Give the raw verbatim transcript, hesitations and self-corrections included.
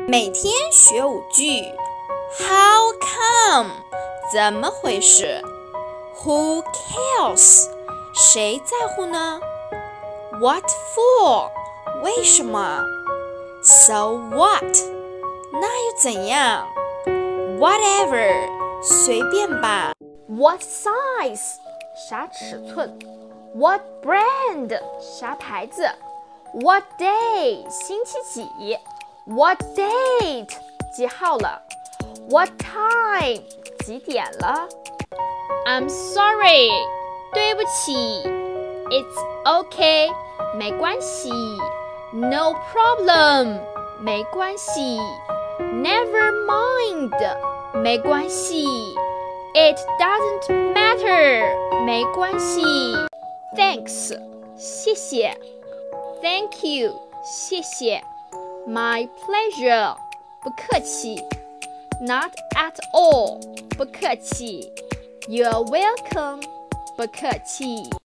每天学五句。How come？ 怎么回事 ？Who cares？ 谁在乎呢 ？What for？ 为什么 ？So what？ 那又怎样 ？Whatever， 随便吧。 What size？ 啥尺寸 ？What brand？ 啥牌子 ？What day？ 星期几 ？What date？ 几号了 ？What time？ 几点了 ？I'm sorry， 对不起。It's okay， 没关系。No problem， 没关系。Never mind， 没关系。It doesn't matter， 没关系。Thanks， 谢谢。Thank you， 谢谢。My pleasure， 不客气。Not at all， 不客气。You're welcome， 不客气。